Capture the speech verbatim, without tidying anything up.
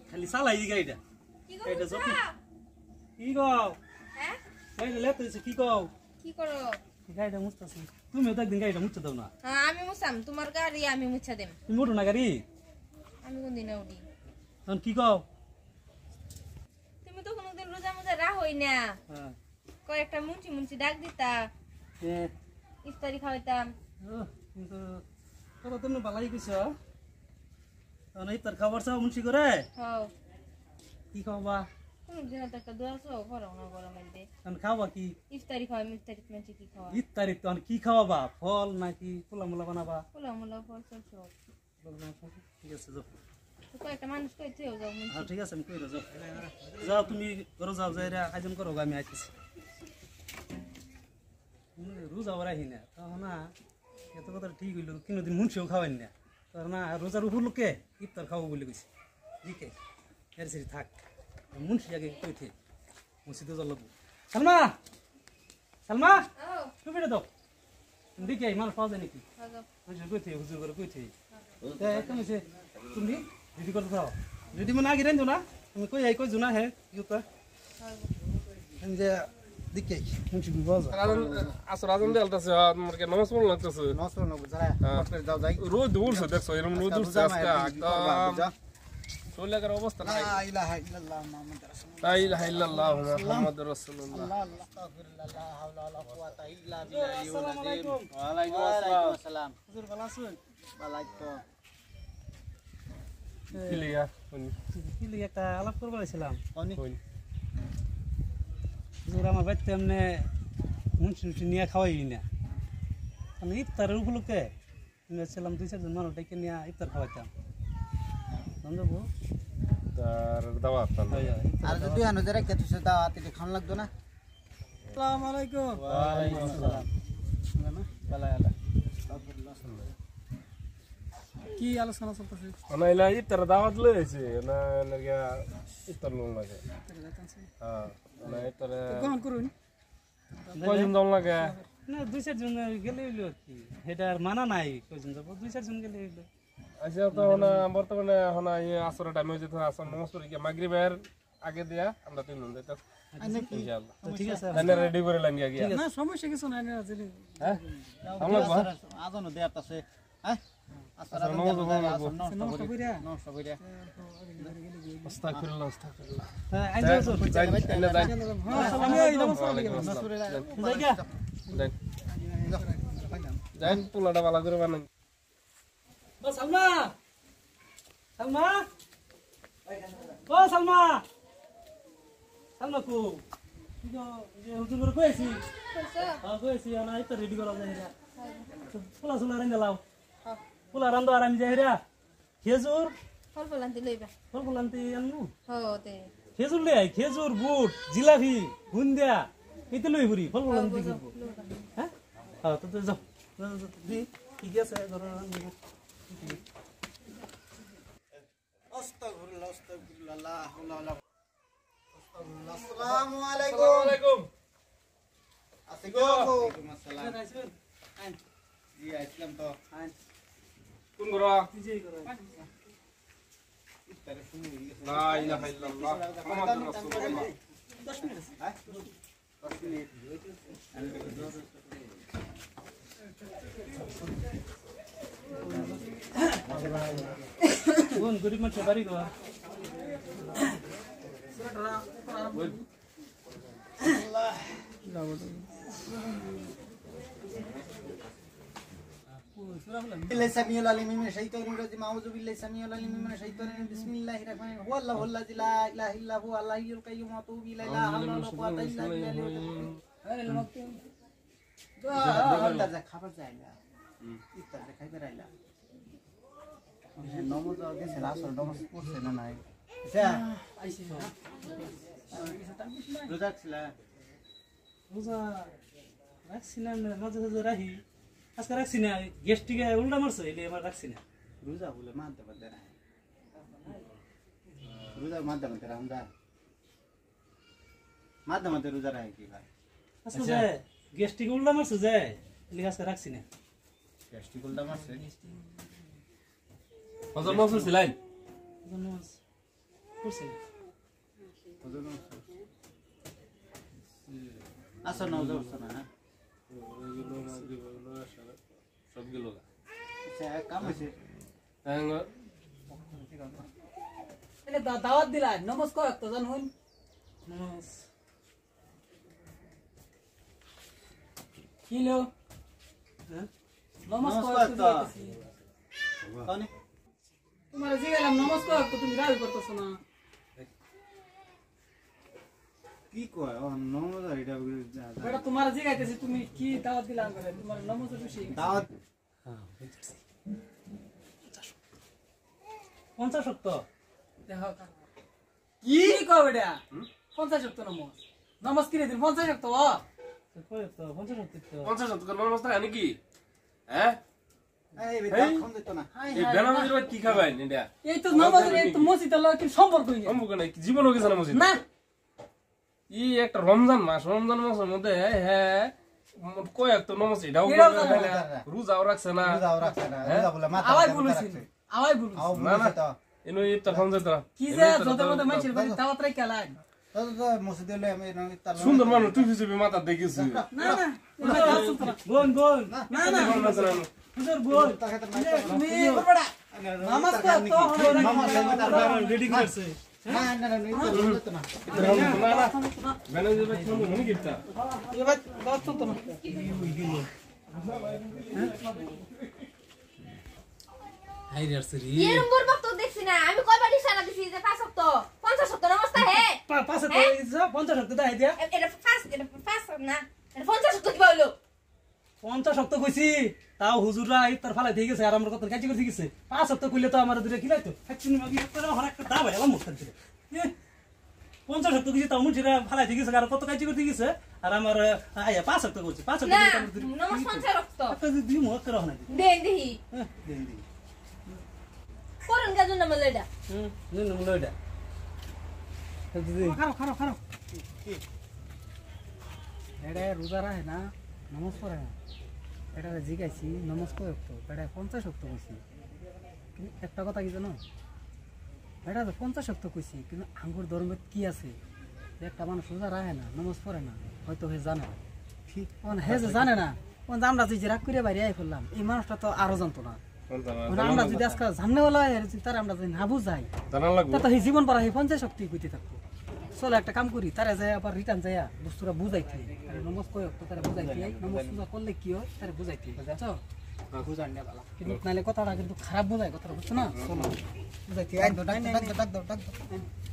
খালি চালাই দি গাড়িটা গাড়িটা জপ কি কও হ্যাঁ গাড়িটা লেট হইছে কি কও কি করো গাড়িটা মুছতাছি তুমি তো একদিন গাড়িটা মুছতে দাও না হ্যাঁ আমি মুছাম তোমার গাড়ি আমি মুছা দেম তুমি উঠো না গাড়ি আমি কোন দিন উঠি তখন কি কও তুমি তো কোনদিন রোজা মোজা রাখোই না হ্যাঁ কয়েকটা মুন্সি মুন্সি ডাক দিতা এ ইফতারি খাওয়াইতাম কিন্তু তোরা তুমি ভালাই কইছ তখন ইফতার খাবার চাও মুন্সি করে হ্যাঁ কি খাওয়া কোন দিন তো একটা দোয়া চাও করো না গরম মধ্যে তখন খাওয়া কি ইফতারি খাওয়াই ইফতারি মেঞ্চি কি খাওয়া ইফতারি তখন কি খাওয়াবা ফল নাকি পোলা মোলা বানাবা পোলা মোলা ফল সব সব ঠিক আছে যাও তো কয়েকটা মানুষ কইতেও যাও মুন্সি হ্যাঁ ঠিক আছে আমি কইরা যাও যাও তুমি ঘরে যাও যাই রে আয়োজন করো আমি আইতেছি রোজা রাহি না তখন না এত কথা ঠিক হইল কোনোদিন মুন্সিও খাওয়াই না তখন না রোজার উপর লোকে ইফতার খাবো বলে কইছে দিকে এর সেটি থাক মুন্সি আগে কই থে মসজিদে যাও লাগবো সালমা সালমা তুমি দাও দিকে মানুষ পাওয়া যায় নাকি কই থে হুজুর করে কই থে তুমি সে তুমি রেডি করতে থাও রেডি মানে আগে রেঞ্জো না তুমি কই আই কই জুনা হে ইউতা আমি যে দিকে মুন্সি বিবাজ আসর আজান দেলতাছে আমাকে নামাজ পড়ন লাগতেছে নামাজ পড়ন যারা করতে যাও যাই রোদ দূরছে দেখছো এরকম রোদ দূরছে আজকে একদম চলেগার অবস্থা নাই লা ইলাহা ইল্লাল্লাহ মুহাম্মাদুর রাসূলুল্লাহ লা ইলাহা ইল্লাল্লাহ মুহাম্মাদুর রাসূলুল্লাহ আল্লাহ আস্তাগফিরুল্লাহ লা হাওলা ওয়ালা কুওয়াতা ইল্লা বিল্লাহিল আযীম ওয়া আলাইকুম আসসালাম হুজুর ভালো আছেন ওয়ালাইকুম কিলিয়া কোনি কিলি একটা আলাপ করব বলেছিলাম কোনি হুজুর আমার বাইতে এমনি মুন্সি মুন্সি নিয়ে খাওয়াই না আমি ইফতারের উপলক্ষে নিয়েছিলাম দুই চারজন মানুষ ডেকে নিয়ে ইফতার খাওয়াইতাম বুঝবো তার দাওয়াত আর যদি আনো যারা কে তুই দাওয়াত এটা খান লাগতো না আসসালামু আলাইকুম ওয়া আলাইকুম আসসালাম বালা আলা কি আলোচনা চলতেছে না ইলা ইফতার দাওয়াত লইছে না লাগা ইফতার লোন লাগে হ্যাঁ না ইফতার গ্রহণ করুন কয়জন দাম লাগে না দুই চারজন গেলে হইলো কি এটা আর মানা নাই কয়জন যাব দুই চারজন গেলে হইলো আচ্ছা তো না বর্তমানে হনা এই আসরের টাইমে যেতে আসর নামাজ পড়ি কি মাগরিবের আগে দিয়া আমরা তিনজন যাইতা ইনশাআল্লাহ ঠিক আছে তাহলে রেডি করে লাইন গিয়া না সমস্যা কিছু নাই না আসলে হ্যাঁ আমরা আজানও দেয়াত আছে হ্যাঁ আসর নামাজ পড়বো নষ্ট কইরা নষ্ট কইরা আস্তাগফিরুল্লাহ আস্তাগফিরুল্লাহ হ্যাঁ আইজো যাই এনে যাই আমি এই নামাজ পড়ব যাই যাই যাই পোলাটা ভালো করে বানাই ও সালমা সালমা ও সালমা সালমা কো কি গো যে হুজুর করে কইছি হ্যাঁ কইছি না এটা রেডি করা যায় না পোলা সোলা রান দাও হ্যাঁ পোলা রান দাও আর আমি যাই রে খেজুর ফল ফলান্তি লইবা ফল ফলান্তি আনু হো তে খেজুর লে আই খেজুর বুট জিলাপি বুন্দিয়া ইতে লই পুরি ফল ফলান্তি করব হ্যাঁ হ্যাঁ তো তো যাও ঠিক আছে ধরো আস্তাগফিরুল্লাহ আস্তাগফিরুল্লাহ লা হাওলা ওয়ালা কুওয়াতা আসসালামু আলাইকুম আসসালামু আলাইকুম আসসালামু আসসালাম জি আসলাম তো কোন গরা জি করো লা ইলাহা ইল্লাল্লাহ মুহাম্মাদুর রাসূলুল্লাহ দশ মিনিট হ্যাঁ দশ মিনিট কোন গরিব মানুষ বাড়ি গো بالله سميع العليم من الشيطان الرجيم أعوذ بالله سميع العليم من الشيطان الرجيم بسم الله الرحمن الرحيم هو الله الذي لا إله إلا هو الحي القيوم وأتوب إليه لا حول ولا قوة إلا بالله খাবার যায় না ইফতার দেখাই বেরাইলা নমাজ গেছে আসর নমাজ পড়ছে না নাই আইছে রোজা ছিল রোজা রাখছি না মাঝে মাঝে রাখি আজকে রাখছি না গ্যাস্ট্রিকে উল্টা মারছে এলে এবার রাখছি না রোজা বলে মানতে পারতে না রোজা মানতে পারতে আমরা মাঝে মাঝে রোজা রাখি কি ভাই আজকে যে গ্যাস্ট্রিকে উল্টা মারছে যে এলে আজকে রাখছি না গ্যাস্ট্রিক উল্টা মারছে হজর মাসুল ছিলেন করছে আসো না যাচ্ছ না হ্যাঁ সব গেল আচ্ছা এক কাম হয়েছে এনে দা- দাওয়াত দিলা নমস্কার তো জানুন নমস কিলো হ্যাঁ নমস্কার নমস্কার তো তো। দিতেছি। কোনে তোমার জিগালাম নমস্কার তো তুমি রাজি করতেছ না কি কয় ও নমস্কার এটা বেটা তোমার জিগাইতেছি তুমি কি দাওয়াত দিলা করে তোমার নমস্কার খুশি দাওয়াত হ্যাঁ বুঝছি পঞ্চাশ সত্য দেখো কি কও বেটা পঞ্চাশ শক্ত নমস নমস কিনে দিন পঞ্চাশ শক্ত ও পঞ্চাশ সত্য তো পঞ্চাশ শতক নমস্কার আনি কি হ্যাঁ এই বেটা ফোন দিত না এই বেনামাজির বাদ কি খাবেন এটা এই তো নমস এই তো মসজিদ আল্লাহ কি সম্পর্ক নেই সম্পর্ক নাই জীবনও গেছে না মসজিদ না ই একটা রমজান মাস রমজান মাসের মধ্যে হ্যাঁ কয়েক তো নমস এটাও এটাও করবে জানে না, না। রোজাও রাখছে না যাও রাখছ না যা বলে মাথা আওয়াজ বলেছি আওয়াজ বলেছি আও না, না। বলে তো এনো ইফতার খাওয়া যেত না। কি এনো যে ইফতার যত তো- মত মানুষের বাড়ি দাওয়াত রাই কেলাই তো তো মসজিদে লই আমি নই তার সুন্দর মানুষ টুপি চুপি মাথা দেখিছি না না বোন বোন না না হুজুর বোন তাকে তো নাই তুমি বড়া নামাজ পড় তো হলো না রেডি করছে না না না নই তো দিত না বেনামাজির বাদ কি মনে কিপটা এবার দাওয়াত তো না হাই রে সরি এরম বুড়বক তো দেখছি না আমি কয়বার ইশারা দিছি যে পাঁচ সপ্ত পঞ্চাশ সপ্ত নমস্তা হে পাশে তো পঞ্চাশ সত্য দাই দিয়া এ- এটা পাঁচ এটা পাঁচ না এটা পঞ্চাশ সপ্ত কিবা হইলো পঞ্চাশ সত্য কইছি তাও হুজুররা ইফতার ফালাই দিয়ে গেছে আর আমরা কত কাজ করে গেছে পাঁচ সত্য কইলে তো আমার দূরে খিলাইতো একদিন মাগি একটা হর একটা দাও ভাই আমার মুখ দিলে পঞ্চাশ সত্য কইছি তাও মুছিরা ফালাই দিয়ে গেছে আর কত কাজ করে গেছে আর আমার আয়া পাঁচ সত্য কইছি পাঁচ সত্য না কইলে আমার দূরে নমস পঞ্চাশ রক্ত একটা যদি দিই মুখ করে হনা দি দেন দেখি হ্যাঁ দেন দি করুন গাজন নাম লইডা হুম নুন মুলো এটা দিদি খারাপ খারাপ খারাপ এটা রোজা রাখে না নমজ পড়ে না এটা জিগাইছি নমজ পড়ে তো এটা পঞ্চাশ শক্ত কইছি কিন্তু একটা কথা কি জানো এটা তো পঞ্চাশ শক্ত কইছি কিন্তু আঙ্গুর ধর্মের কি আছে যে একটা মানুষ রোজা রাখে না নমজ পড়ে না হয়তো হে জানে না ঠিক হে যে জানে না কোন আমরা যে রাগ করে বাইরে আই ফেললাম এই মানুষটা তো আরো জানতো না মানে আমরা যদি আজকে জাননেওয়ালা তার আমরা যদি না বুঝাই জানা লাগবে তা তো এই জীবন পারা এই পঞ্চাশ শক্তি কইতে থাকবো চলো একটা কাম করি তারা যায় আবার রিটার্ন যায় বস্তুরা বুঝাইতে তারা নমজ কয় তো তারা বুঝাইতে নমজ পূজা করলে কি হয় তারা বুঝাইতে বুঝাচ্ছ বুঝান না বালা কিন্তু নালে কথাটা কিন্তু খারাপ বুঝায় কথাটা বুঝছো না চলো বুঝাইতে ডাক দাও ডাক দাও ডাক দাও ডাক দাও